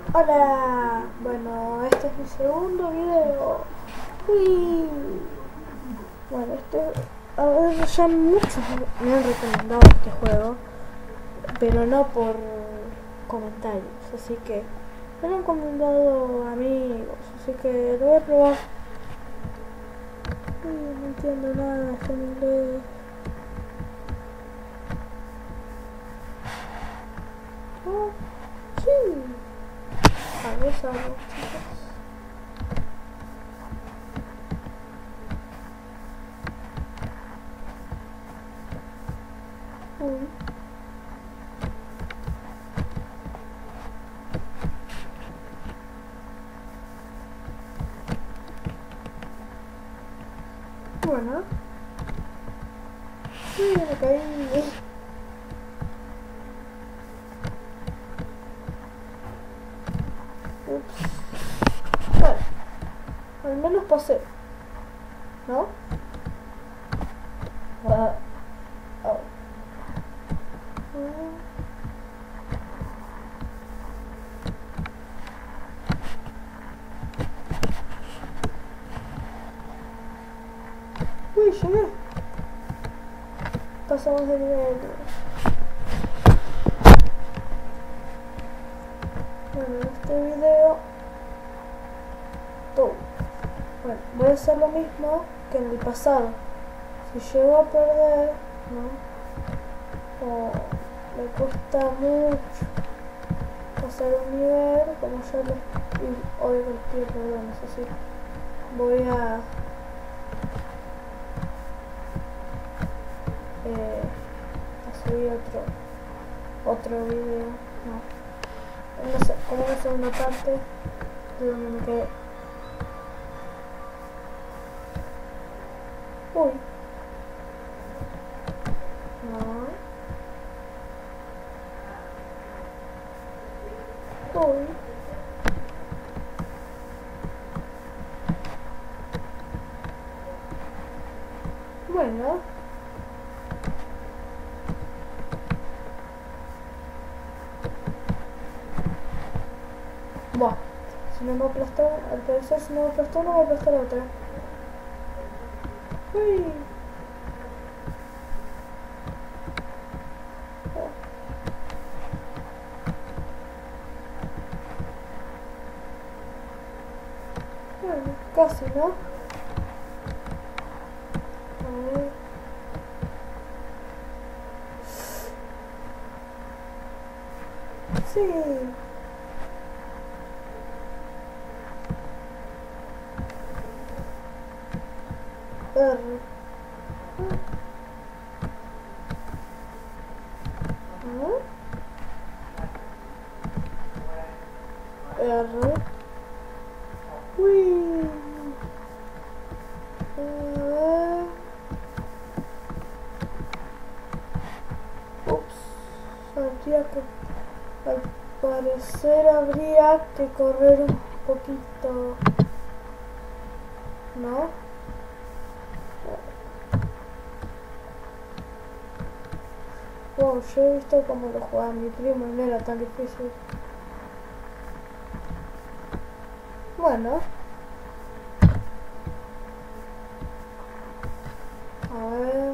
Hola, bueno, este es mi segundo video. Uy. Bueno, a ver, ya muchos me han recomendado este juego, pero no por comentarios, así que me lo han recomendado amigos, así que lo voy a probar. Uy, no entiendo nada, está en inglés. Oh, sí. A ver, algo, chicos. Uy. Bueno. Uy, me caí. Ups. Bueno, al menos pasé, ¿no? Ah, oh. Uy, llegué. Pasamos de nivel. Bueno, en este video todo. Bueno, voy a hacer lo mismo que en el pasado. Si llego a perder, ¿no? O me cuesta mucho pasar un nivel, como ya hoy les pido perdón, así voy a subir otro video, no, como una segunda parte de donde me quedé. Uy, no, uy, bueno. Buah, si no me aplastó, al parecer si no me aplastó, no me aplastó la otra. Uy. Bueno, casi, ¿no? A ver. Sí. R. R. Uy. Ups. Al parecer habría que correr un poquito, ¿no? Wow, yo he visto cómo lo jugaba mi primo y no era tan difícil. Bueno. A ver.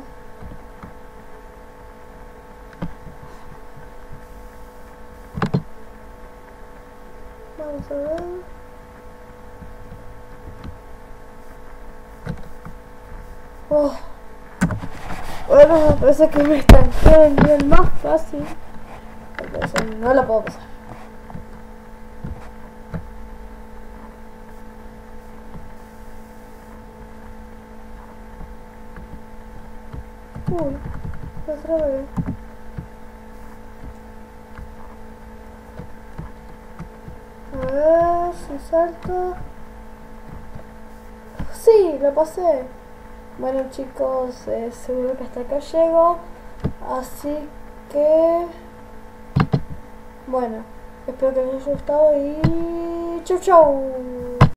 Vamos a ver. Oh. Bueno, me parece que me estanqué en el nivel más fácil. Entonces no lo puedo pasar. Uy, otra vez. A ver, si salto. Sí, lo pasé. Bueno chicos, seguro que hasta acá llego. Así que... Bueno, espero que les haya gustado y... ¡Chau, chau!